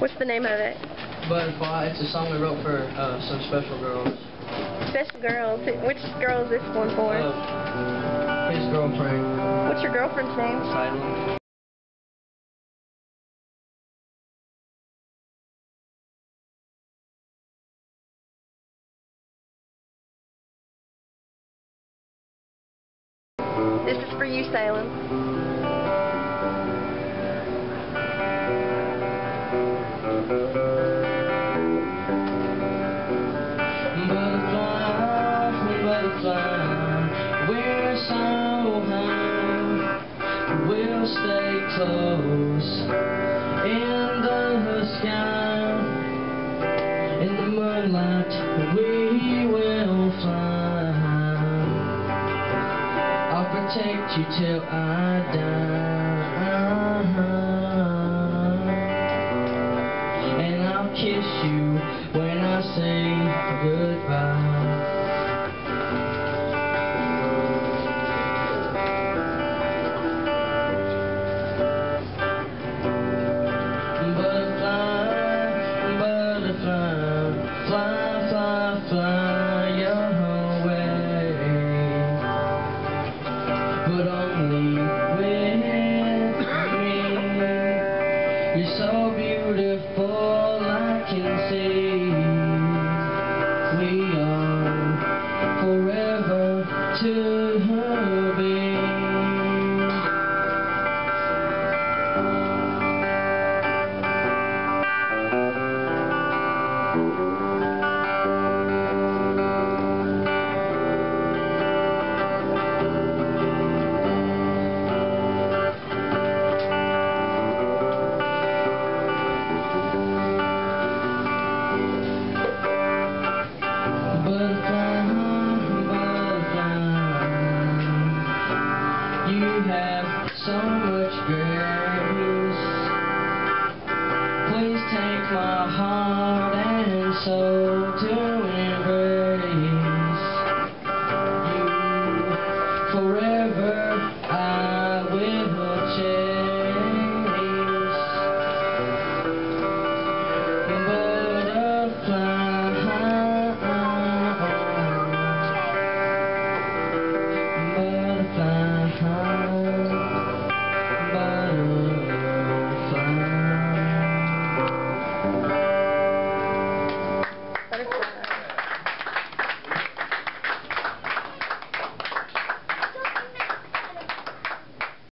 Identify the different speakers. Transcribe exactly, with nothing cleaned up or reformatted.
Speaker 1: What's the name of it?
Speaker 2: Butterfly. It's a song we wrote for uh, some special girls.
Speaker 1: Special girls? Which girl is this one for?
Speaker 2: Uh, his girlfriend.
Speaker 1: What's your girlfriend's name?
Speaker 2: Sandlin.
Speaker 1: This is for you, Salem.
Speaker 2: Butterfly, butterfly, we're so high, we'll stay close in the sky, in the moonlight we will fly. I'll protect you till I die, and I'll kiss you when I say goodbye. Butterfly, butterfly, fly, fly, fly away, but only with me. You're so beautiful, I can see.